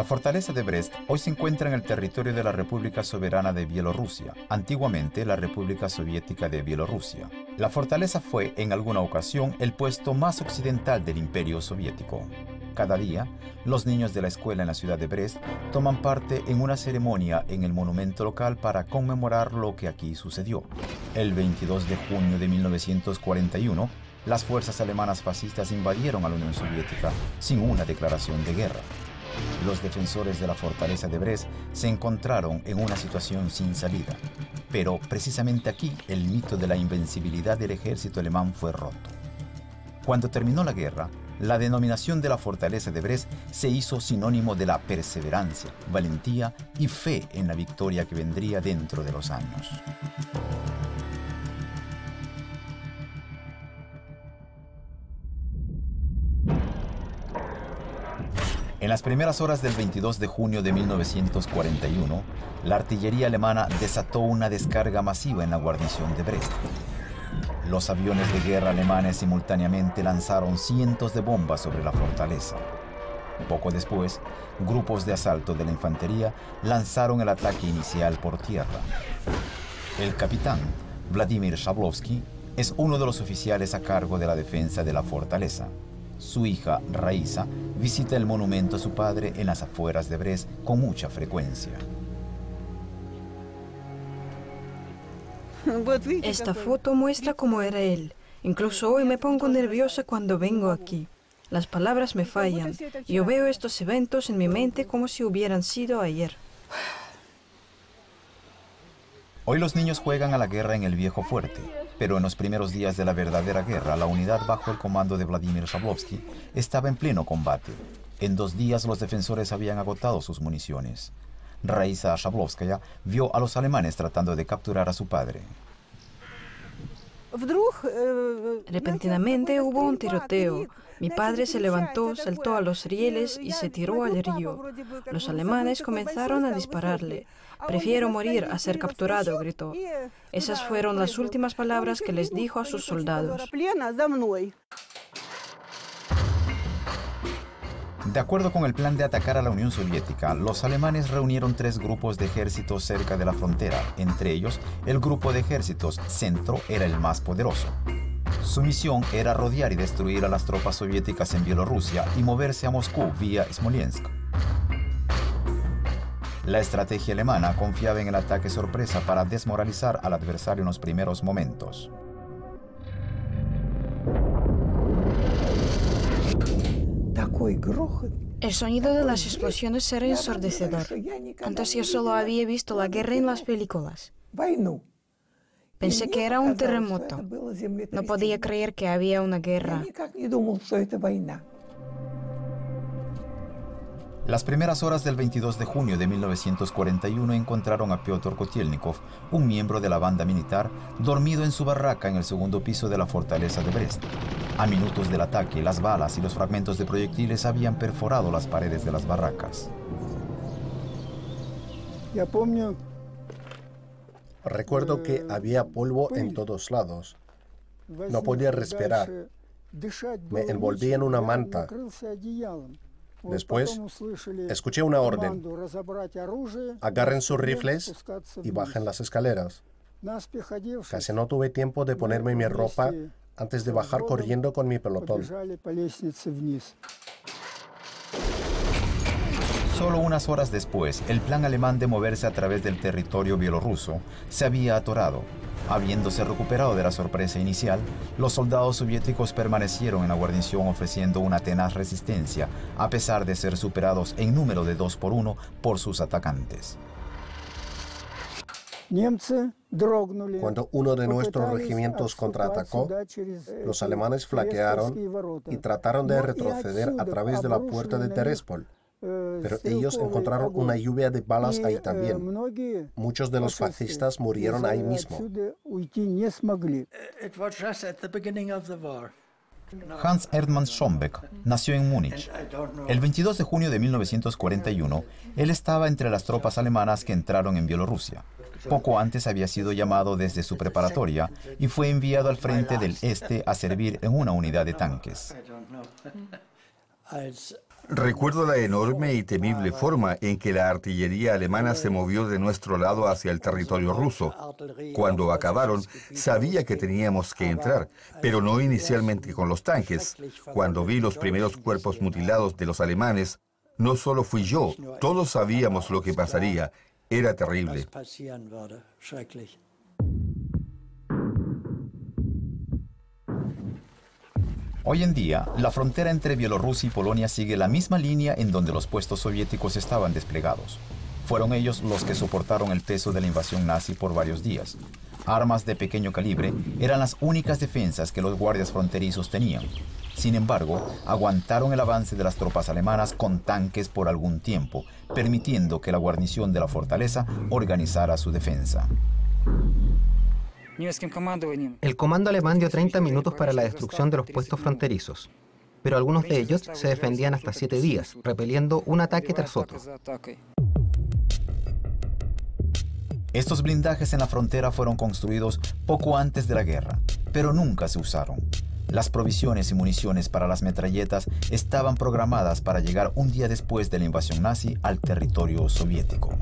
La fortaleza de Brest hoy se encuentra en el territorio de la República Soberana de Bielorrusia, antiguamente la República Soviética de Bielorrusia. La fortaleza fue, en alguna ocasión, el puesto más occidental del Imperio Soviético. Cada día, los niños de la escuela en la ciudad de Brest toman parte en una ceremonia en el monumento local para conmemorar lo que aquí sucedió. El 22 de junio de 1941, las fuerzas alemanas fascistas invadieron a la Unión Soviética sin una declaración de guerra. Los defensores de la fortaleza de Brest se encontraron en una situación sin salida. Pero precisamente aquí el mito de la invencibilidad del ejército alemán fue roto. Cuando terminó la guerra, la denominación de la fortaleza de Brest se hizo sinónimo de la perseverancia, valentía y fe en la victoria que vendría dentro de los años. En las primeras horas del 22 de junio de 1941, la artillería alemana desató una descarga masiva en la guarnición de Brest. Los aviones de guerra alemanes simultáneamente lanzaron cientos de bombas sobre la fortaleza. Poco después, grupos de asalto de la infantería lanzaron el ataque inicial por tierra. El capitán, Vladimir Shablovsky, es uno de los oficiales a cargo de la defensa de la fortaleza. Su hija, Raisa, visita el monumento a su padre en las afueras de Brest con mucha frecuencia. Esta foto muestra cómo era él. Incluso hoy me pongo nerviosa cuando vengo aquí. Las palabras me fallan. Yo veo estos eventos en mi mente como si hubieran sido ayer. Hoy los niños juegan a la guerra en el viejo fuerte, pero en los primeros días de la verdadera guerra, la unidad bajo el comando de Vladimir Shablovsky estaba en pleno combate. En 2 días los defensores habían agotado sus municiones. Raisa Shablovskaya vio a los alemanes tratando de capturar a su padre. Repentinamente hubo un tiroteo. Mi padre se levantó, saltó a los rieles y se tiró al río. Los alemanes comenzaron a dispararle. «Prefiero morir a ser capturado», gritó. Esas fueron las últimas palabras que les dijo a sus soldados. De acuerdo con el plan de atacar a la Unión Soviética, los alemanes reunieron 3 grupos de ejércitos cerca de la frontera. Entre ellos, el grupo de ejércitos centro era el más poderoso. Su misión era rodear y destruir a las tropas soviéticas en Bielorrusia y moverse a Moscú vía Smolensk. La estrategia alemana confiaba en el ataque sorpresa para desmoralizar al adversario en los primeros momentos. El sonido de las explosiones era ensordecedor. Antes yo solo había visto la guerra en las películas. Pensé que era un terremoto. No podía creer que había una guerra. Las primeras horas del 22 de junio de 1941 encontraron a Piotr Kotelnikov, un miembro de la banda militar, dormido en su barraca en el segundo piso de la fortaleza de Brest. A minutos del ataque, las balas y los fragmentos de proyectiles habían perforado las paredes de las barracas. Recuerdo que había polvo en todos lados. No podía respirar. Me envolví en una manta. Después, escuché una orden. Agarren sus rifles y bajen las escaleras. Casi no tuve tiempo de ponerme mi ropa antes de bajar corriendo con mi pelotón. Solo unas horas después, el plan alemán de moverse a través del territorio bielorruso se había atorado. Habiéndose recuperado de la sorpresa inicial, los soldados soviéticos permanecieron en la guarnición ofreciendo una tenaz resistencia, a pesar de ser superados en número de 2 por 1 por sus atacantes. Cuando uno de nuestros regimientos contraatacó, los alemanes flaquearon y trataron de retroceder a través de la puerta de Terespol. Pero ellos encontraron una lluvia de balas ahí también. Muchos de los fascistas murieron ahí mismo. Hans Erdmann Schombeck nació en Múnich. El 22 de junio de 1941, él estaba entre las tropas alemanas que entraron en Bielorrusia. Poco antes había sido llamado desde su preparatoria y fue enviado al frente del Este a servir en una unidad de tanques. Recuerdo la enorme y temible forma en que la artillería alemana se movió de nuestro lado hacia el territorio ruso. Cuando acabaron, sabía que teníamos que entrar, pero no inicialmente con los tanques. Cuando vi los primeros cuerpos mutilados de los alemanes, no solo fui yo, todos sabíamos lo que pasaría. Era terrible. Hoy en día, la frontera entre Bielorrusia y Polonia sigue la misma línea en donde los puestos soviéticos estaban desplegados. Fueron ellos los que soportaron el peso de la invasión nazi por varios días. Armas de pequeño calibre eran las únicas defensas que los guardias fronterizos tenían. Sin embargo, aguantaron el avance de las tropas alemanas con tanques por algún tiempo, permitiendo que la guarnición de la fortaleza organizara su defensa. El comando alemán dio 30 minutos para la destrucción de los puestos fronterizos, pero algunos de ellos se defendían hasta 7 días, repeliendo un ataque tras otro. Estos blindajes en la frontera fueron construidos poco antes de la guerra, pero nunca se usaron. Las provisiones y municiones para las metralletas estaban programadas para llegar un día después de la invasión nazi al territorio soviético.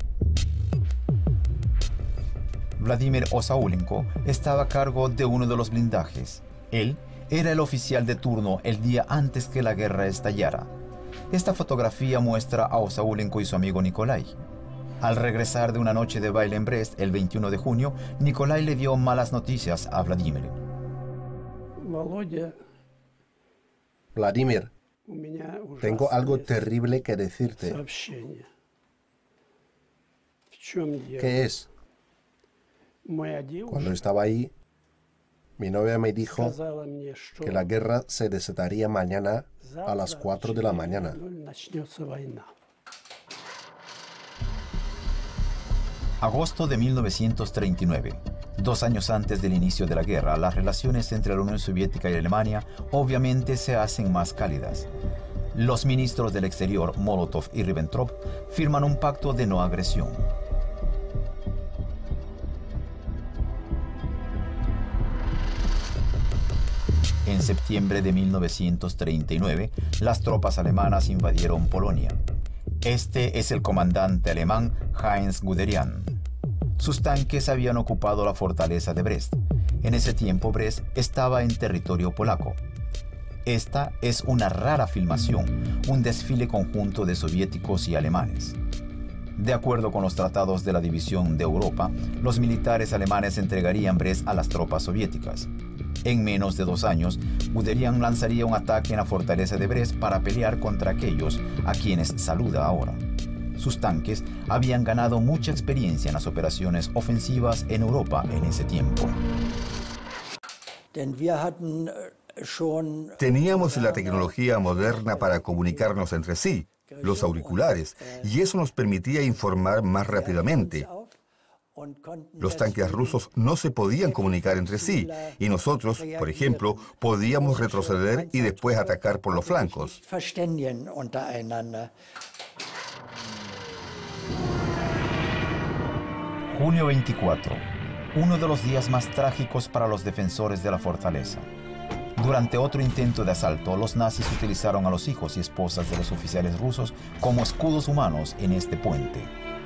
Vladimir Osaulenko estaba a cargo de uno de los blindajes. Él era el oficial de turno el día antes que la guerra estallara. Esta fotografía muestra a Osaulenko y su amigo Nikolai. Al regresar de una noche de baile en Brest el 21 de junio, Nikolai le dio malas noticias a Vladimir. Vladimir, tengo algo terrible que decirte. ¿Qué es? Cuando estaba ahí, mi novia me dijo que la guerra se desataría mañana a las 4 de la mañana. Agosto de 1939. 2 años antes del inicio de la guerra, las relaciones entre la Unión Soviética y Alemania obviamente se hacen más cálidas. Los ministros del exterior, Molotov y Ribbentrop, firman un pacto de no agresión. En septiembre de 1939, las tropas alemanas invadieron Polonia. Este es el comandante alemán Heinz Guderian. Sus tanques habían ocupado la fortaleza de Brest. En ese tiempo Brest estaba en territorio polaco. Esta es una rara filmación, un desfile conjunto de soviéticos y alemanes. De acuerdo con los tratados de la División de Europa, los militares alemanes entregarían Brest a las tropas soviéticas. En menos de 2 años, Guderian lanzaría un ataque en la fortaleza de Brest para pelear contra aquellos a quienes saluda ahora. Sus tanques habían ganado mucha experiencia en las operaciones ofensivas en Europa en ese tiempo. Teníamos la tecnología moderna para comunicarnos entre sí, los auriculares, y eso nos permitía informar más rápidamente. Los tanques rusos no se podían comunicar entre sí, y nosotros, por ejemplo, podíamos retroceder y después atacar por los flancos. Junio 24, uno de los días más trágicos para los defensores de la fortaleza. Durante otro intento de asalto, los nazis utilizaron a los hijos y esposas de los oficiales rusos como escudos humanos en este puente.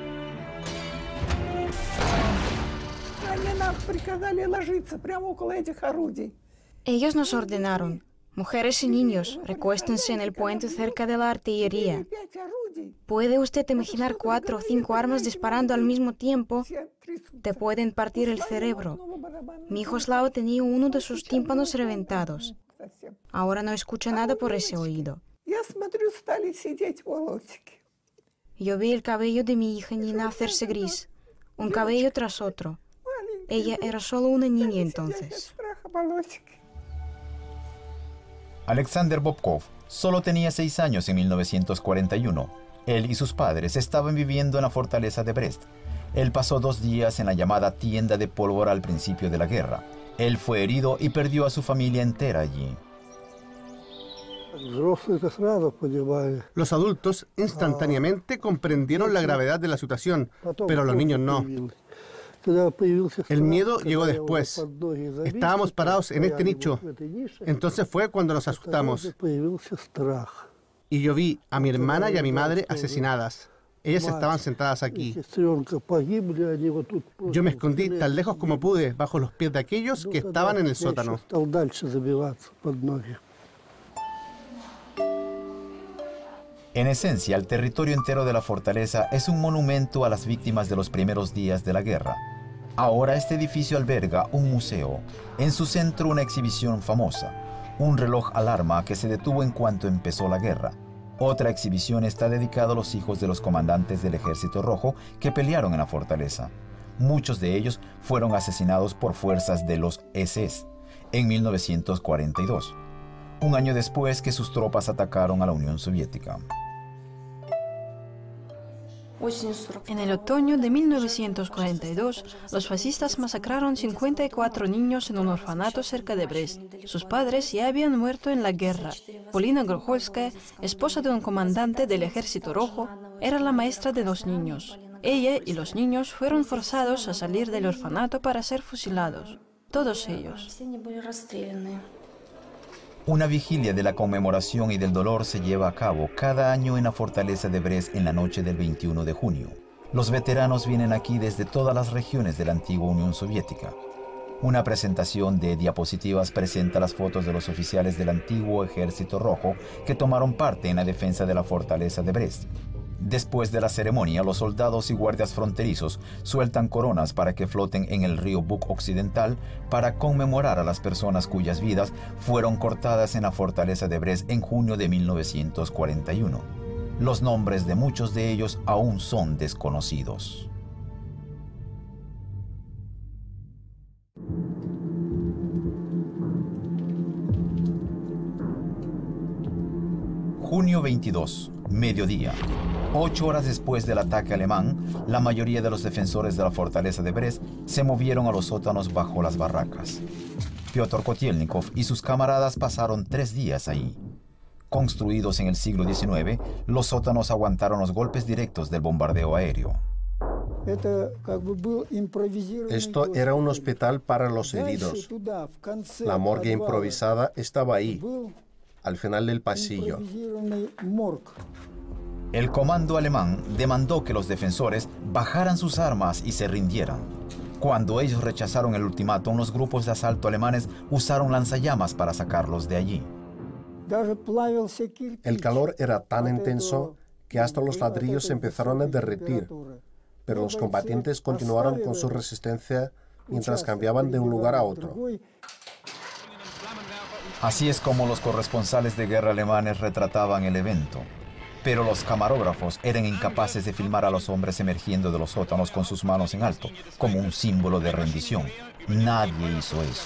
Ellos nos ordenaron, mujeres y niños, recuéstense en el puente cerca de la artillería. ¿Puede usted imaginar 4 o 5 armas disparando al mismo tiempo? Te pueden partir el cerebro. Mi hijo Slava tenía uno de sus tímpanos reventados. Ahora no escucha nada por ese oído. Yo vi el cabello de mi hija Nina hacerse gris, un cabello tras otro. Ella era solo una niña entonces. Alexander Bobkov solo tenía 6 años en 1941. Él y sus padres estaban viviendo en la fortaleza de Brest. Él pasó 2 días en la llamada tienda de pólvora al principio de la guerra. Él fue herido y perdió a su familia entera allí. Los adultos instantáneamente comprendieron la gravedad de la situación, pero los niños no. El miedo llegó después. Estábamos parados en este nicho. Entonces fue cuando nos asustamos. y yo vi a mi hermana y a mi madre asesinadas. Ellas estaban sentadas aquí. Yo me escondí tan lejos como pude, bajo los pies de aquellos que estaban en el sótano. En esencia, el territorio entero de la fortaleza es un monumento a las víctimas de los primeros días de la guerra. Ahora este edificio alberga un museo. En su centro una exhibición famosa, un reloj alarma que se detuvo en cuanto empezó la guerra. Otra exhibición está dedicada a los hijos de los comandantes del Ejército Rojo que pelearon en la fortaleza. Muchos de ellos fueron asesinados por fuerzas de los SS en 1942, un año después que sus tropas atacaron a la Unión Soviética. En el otoño de 1942, los fascistas masacraron 54 niños en un orfanato cerca de Brest. Sus padres ya habían muerto en la guerra. Polina Grocholskaya, esposa de un comandante del Ejército Rojo, era la maestra de los niños. Ella y los niños fueron forzados a salir del orfanato para ser fusilados. Todos ellos. Una vigilia de la conmemoración y del dolor se lleva a cabo cada año en la fortaleza de Brest en la noche del 21 de junio. Los veteranos vienen aquí desde todas las regiones de la antigua Unión Soviética. Una presentación de diapositivas presenta las fotos de los oficiales del antiguo Ejército Rojo que tomaron parte en la defensa de la fortaleza de Brest. Después de la ceremonia, los soldados y guardias fronterizos sueltan coronas para que floten en el río Bug occidental para conmemorar a las personas cuyas vidas fueron cortadas en la fortaleza de Brest en junio de 1941. Los nombres de muchos de ellos aún son desconocidos. Junio 22, mediodía. 8 horas después del ataque alemán, la mayoría de los defensores de la fortaleza de Brest se movieron a los sótanos bajo las barracas. Piotr Kotelnikov y sus camaradas pasaron 3 días ahí. Construidos en el siglo XIX, los sótanos aguantaron los golpes directos del bombardeo aéreo. Esto era un hospital para los heridos. La morgue improvisada estaba ahí, al final del pasillo. El comando alemán demandó que los defensores bajaran sus armas y se rindieran. Cuando ellos rechazaron el ultimátum, los grupos de asalto alemanes usaron lanzallamas para sacarlos de allí. El calor era tan intenso que hasta los ladrillos empezaron a derretir, pero los combatientes continuaron con su resistencia mientras cambiaban de un lugar a otro. Así es como los corresponsales de guerra alemanes retrataban el evento. Pero los camarógrafos eran incapaces de filmar a los hombres emergiendo de los sótanos con sus manos en alto, como un símbolo de rendición. Nadie hizo eso.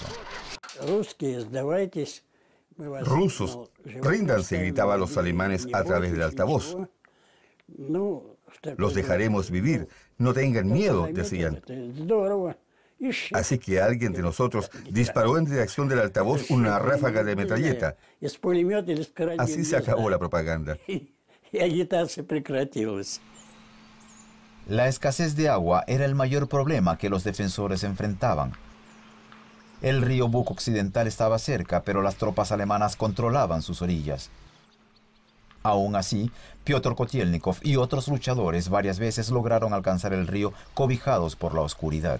Rusos, ríndanse, gritaban los alemanes a través del altavoz. Los dejaremos vivir, no tengan miedo, decían. Así que alguien de nosotros disparó en dirección del altavoz una ráfaga de metralleta. Así se acabó la propaganda. La escasez de agua era el mayor problema que los defensores enfrentaban. El río Bug occidental estaba cerca, pero las tropas alemanas controlaban sus orillas. Aún así, Piotr Kotelnikov y otros luchadores varias veces lograron alcanzar el río cobijados por la oscuridad.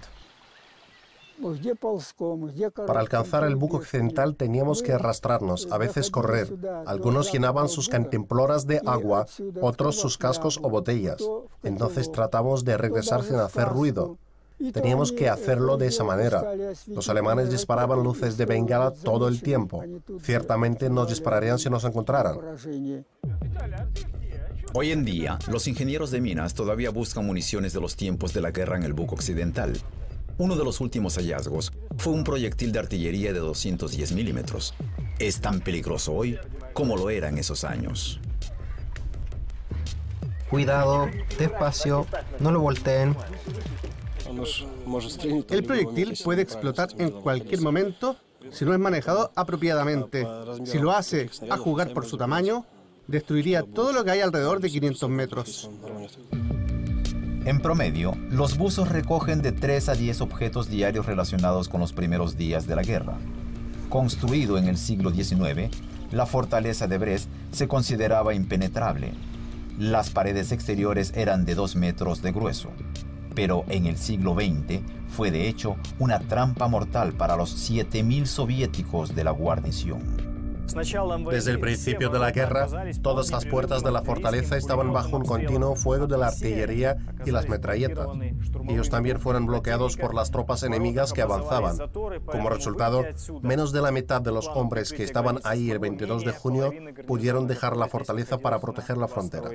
Para alcanzar el Bug occidental teníamos que arrastrarnos, a veces correr. Algunos llenaban sus cantimploras de agua, otros sus cascos o botellas. Entonces tratamos de regresar sin hacer ruido. Teníamos que hacerlo de esa manera. Los alemanes disparaban luces de bengala todo el tiempo. Ciertamente nos dispararían si nos encontraran. Hoy en día, los ingenieros de minas todavía buscan municiones de los tiempos de la guerra en el Bug occidental. Uno de los últimos hallazgos fue un proyectil de artillería de 210 milímetros. Es tan peligroso hoy como lo era en esos años. Cuidado, despacio, no lo volteen. El proyectil puede explotar en cualquier momento si no es manejado apropiadamente. Si lo hace a jugar por su tamaño, destruiría todo lo que hay alrededor de 500 metros. En promedio, los buzos recogen de 3 a 10 objetos diarios relacionados con los primeros días de la guerra. Construido en el siglo XIX, La fortaleza de Brest se consideraba impenetrable. Las paredes exteriores eran de 2 metros de grueso. Pero en el siglo XX fue de hecho una trampa mortal para los 7.000 soviéticos de la guarnición. Desde el principio de la guerra, todas las puertas de la fortaleza estaban bajo un continuo fuego de la artillería y las metralletas. Ellos también fueron bloqueados por las tropas enemigas que avanzaban. Como resultado, menos de la mitad de los hombres que estaban ahí el 22 de junio pudieron dejar la fortaleza para proteger la frontera.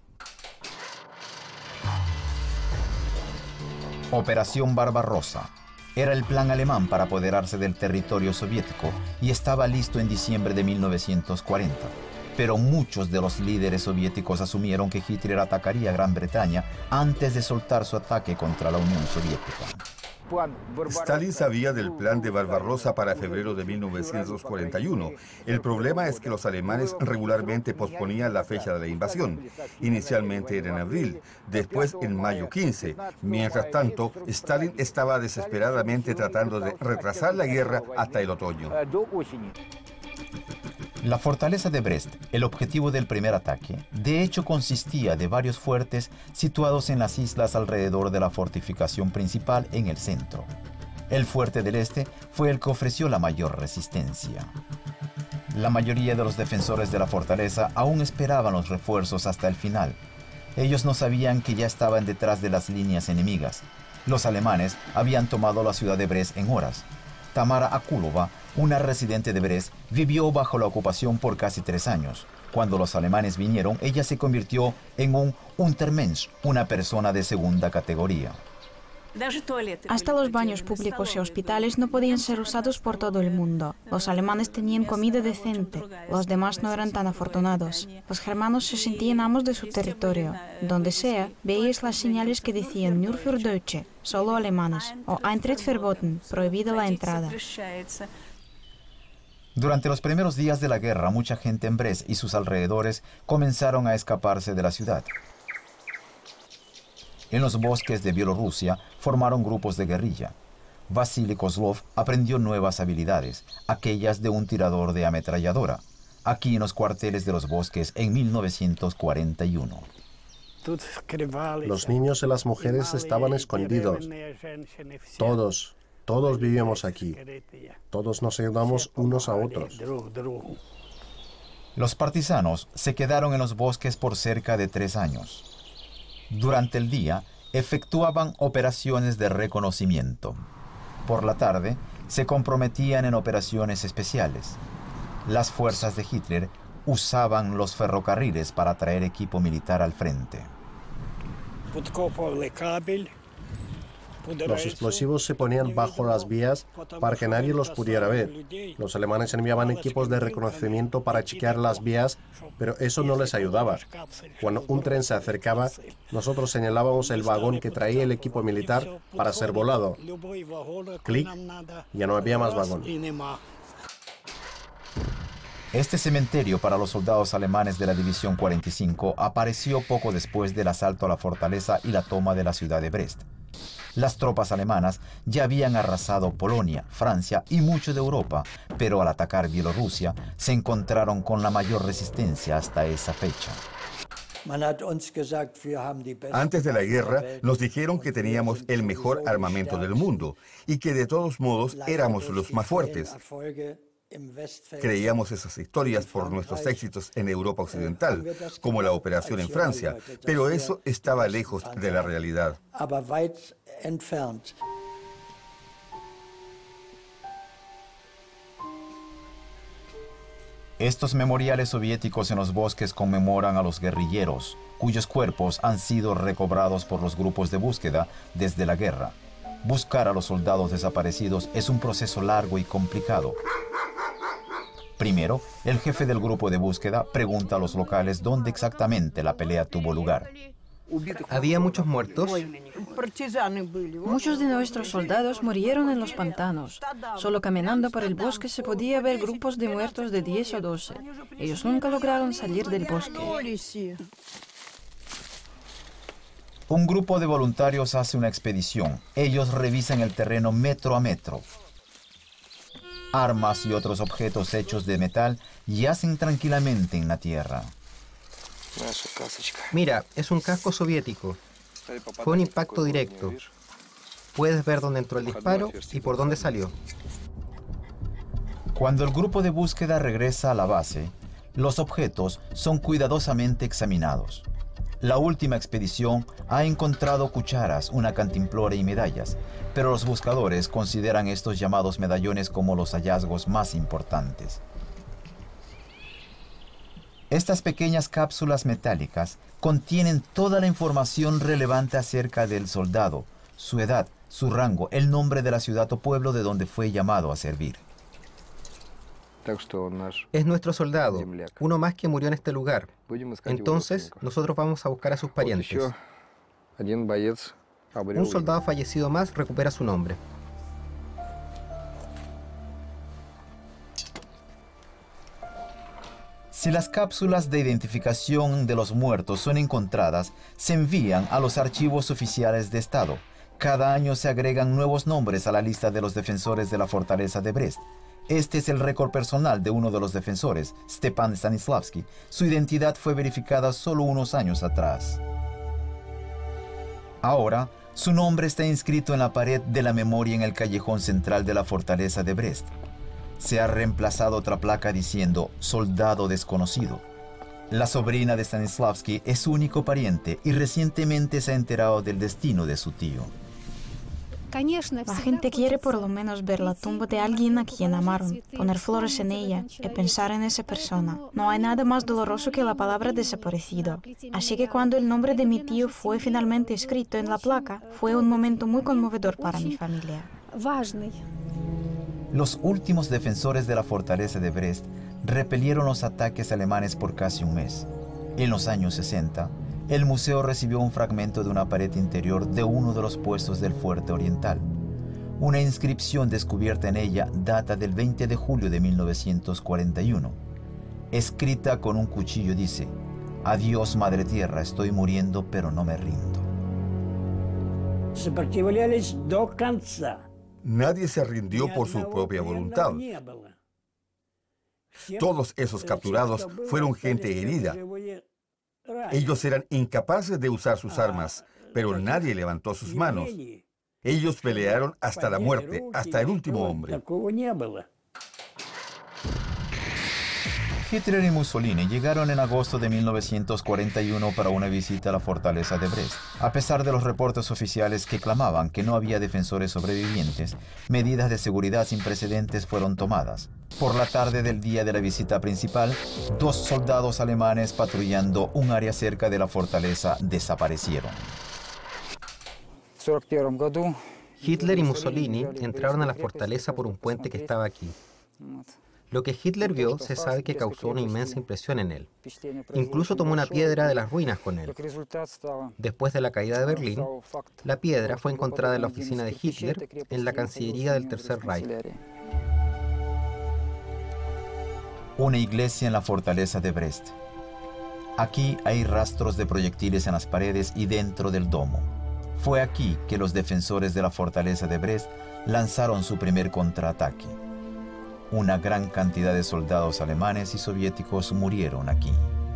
Operación Barbarossa era el plan alemán para apoderarse del territorio soviético y estaba listo en diciembre de 1940. Pero muchos de los líderes soviéticos asumieron que Hitler atacaría Gran Bretaña antes de soltar su ataque contra la Unión Soviética. Stalin sabía del plan de Barbarossa para febrero de 1941. El problema es que los alemanes regularmente posponían la fecha de la invasión. Inicialmente era en abril, después en mayo 15. Mientras tanto, Stalin estaba desesperadamente tratando de retrasar la guerra hasta el otoño. La fortaleza de Brest, el objetivo del primer ataque, de hecho consistía de varios fuertes situados en las islas alrededor de la fortificación principal en el centro. El fuerte del este fue el que ofreció la mayor resistencia. La mayoría de los defensores de la fortaleza aún esperaban los refuerzos hasta el final. Ellos no sabían que ya estaban detrás de las líneas enemigas. Los alemanes habían tomado la ciudad de Brest en horas. Tamara Akulova, una residente de Brest, vivió bajo la ocupación por casi 3 años. Cuando los alemanes vinieron, ella se convirtió en un Untermensch, una persona de segunda categoría. Hasta los baños públicos y hospitales no podían ser usados por todo el mundo. Los alemanes tenían comida decente, los demás no eran tan afortunados. Los germanos se sentían amos de su territorio. Donde sea, veíais las señales que decían Nur für Deutsche, solo alemanes, o Eintritt verboten, prohibida la entrada. Durante los primeros días de la guerra, mucha gente en Brest y sus alrededores comenzaron a escaparse de la ciudad. En los bosques de Bielorrusia formaron grupos de guerrilla. Vasily Kozlov aprendió nuevas habilidades, aquellas de un tirador de ametralladora, aquí en los cuarteles de los bosques en 1941. Los niños y las mujeres estaban escondidos. Todos vivíamos aquí. Todos nos ayudamos unos a otros. Los partisanos se quedaron en los bosques por cerca de 3 años. Durante el día, efectuaban operaciones de reconocimiento. Por la tarde, se comprometían en operaciones especiales. Las fuerzas de Hitler usaban los ferrocarriles para traer equipo militar al frente. Los explosivos se ponían bajo las vías para que nadie los pudiera ver. Los alemanes enviaban equipos de reconocimiento para chequear las vías, pero eso no les ayudaba. Cuando un tren se acercaba, nosotros señalábamos el vagón que traía el equipo militar para ser volado. Clic, ya no había más vagón. Este cementerio para los soldados alemanes de la División 45 apareció poco después del asalto a la fortaleza y la toma de la ciudad de Brest. Las tropas alemanas ya habían arrasado Polonia, Francia y mucho de Europa, pero al atacar Bielorrusia se encontraron con la mayor resistencia hasta esa fecha. Antes de la guerra nos dijeron que teníamos el mejor armamento del mundo y que de todos modos éramos los más fuertes. Creíamos esas historias por nuestros éxitos en Europa Occidental, como la operación en Francia, pero eso estaba lejos de la realidad. Estos memoriales soviéticos en los bosques conmemoran a los guerrilleros, cuyos cuerpos han sido recobrados por los grupos de búsqueda desde la guerra. Buscar a los soldados desaparecidos es un proceso largo y complicado. Primero, el jefe del grupo de búsqueda pregunta a los locales dónde exactamente la pelea tuvo lugar. ¿Había muchos muertos? Muchos de nuestros soldados murieron en los pantanos. Solo caminando por el bosque se podía ver grupos de muertos de 10 o 12. Ellos nunca lograron salir del bosque. Un grupo de voluntarios hace una expedición. Ellos revisan el terreno metro a metro. Armas y otros objetos hechos de metal yacen tranquilamente en la tierra. Mira, es un casco soviético. Fue un impacto directo. Puedes ver dónde entró el disparo y por dónde salió. Cuando el grupo de búsqueda regresa a la base, los objetos son cuidadosamente examinados. La última expedición ha encontrado cucharas, una cantimplora y medallas, pero los buscadores consideran estos llamados medallones como los hallazgos más importantes. Estas pequeñas cápsulas metálicas contienen toda la información relevante acerca del soldado, su edad, su rango, el nombre de la ciudad o pueblo de donde fue llamado a servir. Es nuestro soldado, uno más que murió en este lugar. Entonces, nosotros vamos a buscar a sus parientes. Un soldado fallecido más recupera su nombre. Si las cápsulas de identificación de los muertos son encontradas, se envían a los archivos oficiales de Estado. Cada año se agregan nuevos nombres a la lista de los defensores de la fortaleza de Brest. Este es el récord personal de uno de los defensores, Stepan Stanislavski. Su identidad fue verificada solo unos años atrás. Ahora, su nombre está inscrito en la pared de la memoria en el callejón central de la fortaleza de Brest. Se ha reemplazado otra placa diciendo «Soldado desconocido». La sobrina de Stanislavski es su único pariente y recientemente se ha enterado del destino de su tío. La gente quiere por lo menos ver la tumba de alguien a quien amaron, poner flores en ella y pensar en esa persona. No hay nada más doloroso que la palabra desaparecido. Así que cuando el nombre de mi tío fue finalmente escrito en la placa, fue un momento muy conmovedor para mi familia. Los últimos defensores de la fortaleza de Brest repelieron los ataques alemanes por casi un mes. En los años 60, el museo recibió un fragmento de una pared interior de uno de los puestos del fuerte oriental. Una inscripción descubierta en ella data del 20 de julio de 1941. Escrita con un cuchillo dice: «Adiós, Madre Tierra, estoy muriendo, pero no me rindo». Nadie se rindió por su propia voluntad. Todos esos capturados fueron gente herida. Ellos eran incapaces de usar sus armas, pero nadie levantó sus manos. Ellos pelearon hasta la muerte, hasta el último hombre. Hitler y Mussolini llegaron en agosto de 1941 para una visita a la fortaleza de Brest. A pesar de los reportes oficiales que clamaban que no había defensores sobrevivientes, medidas de seguridad sin precedentes fueron tomadas. Por la tarde del día de la visita principal, 2 soldados alemanes patrullando un área cerca de la fortaleza desaparecieron. Hitler y Mussolini entraron a la fortaleza por un puente que estaba aquí. Lo que Hitler vio se sabe que causó una inmensa impresión en él. Incluso tomó una piedra de las ruinas con él. Después de la caída de Berlín, la piedra fue encontrada en la oficina de Hitler en la Cancillería del Tercer Reich. Una iglesia en la fortaleza de Brest. Aquí hay rastros de proyectiles en las paredes y dentro del domo. Fue aquí que los defensores de la fortaleza de Brest lanzaron su primer contraataque. Una gran cantidad de soldados alemanes y soviéticos murieron aquí.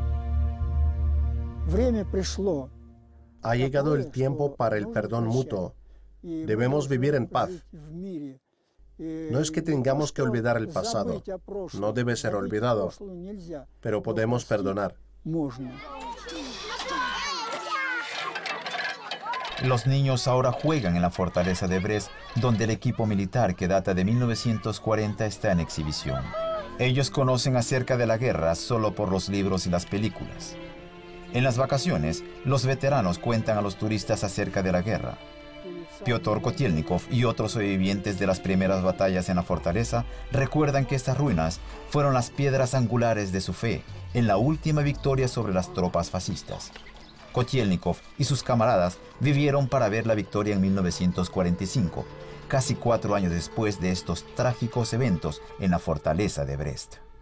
Ha llegado el tiempo para el perdón mutuo. Debemos vivir en paz. No es que tengamos que olvidar el pasado. No debe ser olvidado. Pero podemos perdonar. Los niños ahora juegan en la fortaleza de Brest, donde el equipo militar que data de 1940 está en exhibición. Ellos conocen acerca de la guerra solo por los libros y las películas. En las vacaciones, los veteranos cuentan a los turistas acerca de la guerra. Piotr Kotelnikov y otros sobrevivientes de las primeras batallas en la fortaleza recuerdan que estas ruinas fueron las piedras angulares de su fe en la última victoria sobre las tropas fascistas. Kotelnikov y sus camaradas vivieron para ver la victoria en 1945, casi 4 años después de estos trágicos eventos en la fortaleza de Brest.